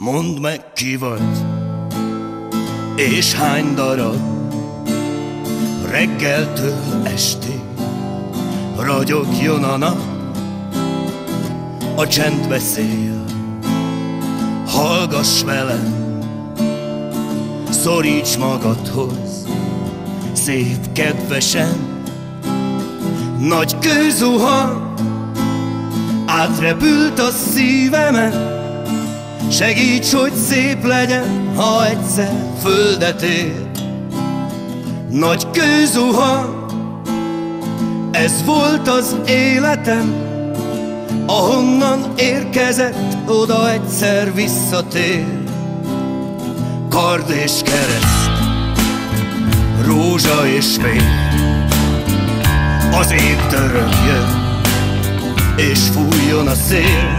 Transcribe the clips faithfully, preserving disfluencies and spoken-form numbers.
Mondd meg, ki vagy, és hány darab, reggeltől estig ragyogjon a nap. A csend beszél, hallgass velem, szoríts magadhoz, szép kedvesen. Nagy kő zuhan, átrepült a szívemen, segíts, hogy szép legyen, ha egyszer földet ér. Nagy kő zuhan, ez volt az életem, ahonnan érkezett, oda egyszer visszatér. Kard és kereszt, rózsa és fény, az ég törögjön, és fújjon a szél.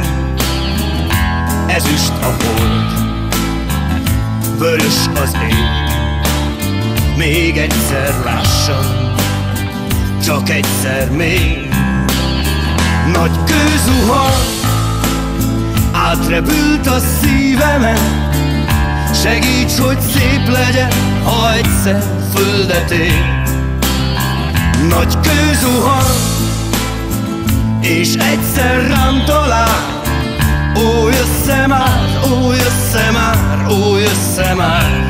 Ezüst a hold, vörös az ég, még egyszer lássam, csak egyszer még. Nagy kő zuhan, átrepült a szívemen, segíts, hogy szép legyen, ha egyszer földet ér. Nagy kő zuhan, és egyszer rám talál. Ó, jössze már, ó, jössze már, ó, jössze már.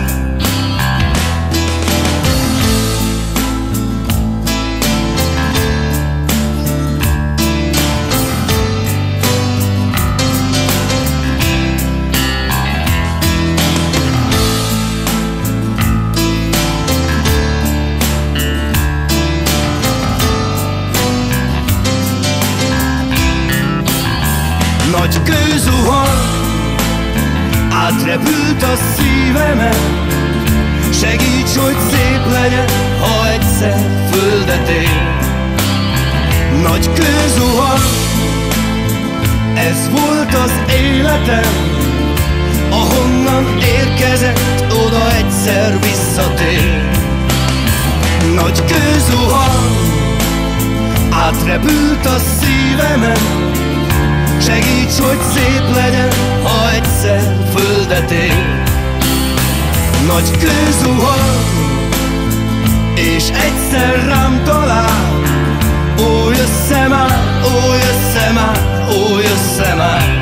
Nagy kő zuhan, átrepült a szívemen, segíts, hogy szép legyen, ha egyszer földet ér. Nagy kő zuhan, ez volt az életem, ahonnan érkezett, oda egyszer visszatér. Nagy kő zuhan, átrepült a szívemen, segíts, hogy szép legyen, ha egyszer földet ér. Nagy kő zuhan, és egyszer rám talál. Ó, jössze már, ó, jössze már, ó, jössze már.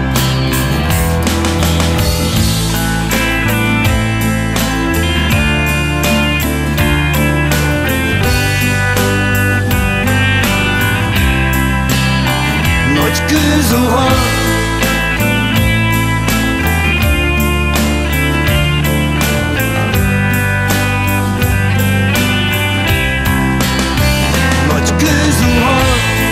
Nagy kő zuhan, nagy kő zuhan,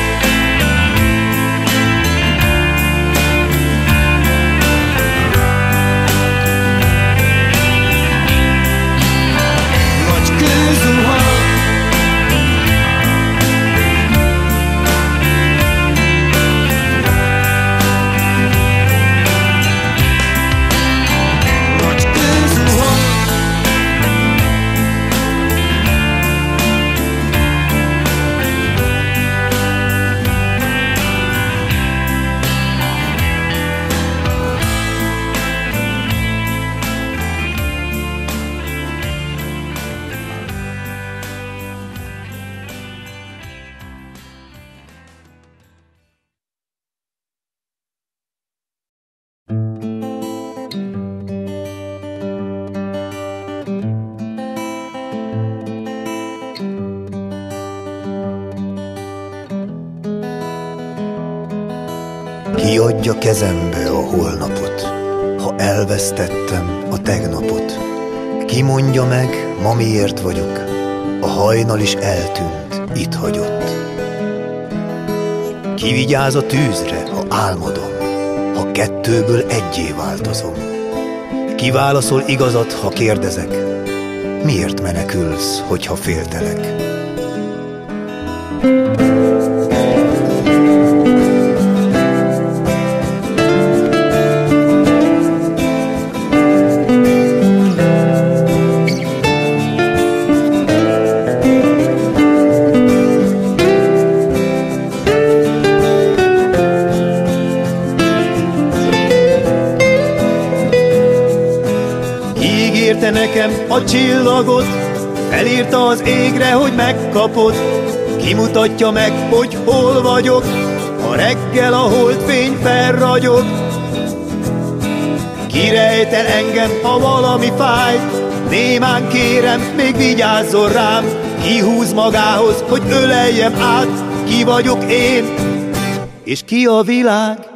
nagy kő zuhan. Ki adja kezembe a holnapot, ha elvesztettem a tegnapot? Ki mondja meg, ma miért vagyok, a hajnal is eltűnt, itt hagyott? Ki vigyáz a tűzre, ha álmodom, ha kettőből egyé változom? Ki válaszol igazat, ha kérdezek, miért menekülsz, hogyha féltelek? a csillagot, felírta az égre, hogy megkapod. Kimutatja meg, hogy hol vagyok, a reggel a holdfény felragyog. Kirejtel engem, ha valami fáj, némán kérem, még vigyázzon rám. Kihúz magához, hogy öleljem át, ki vagyok én, és ki a világ.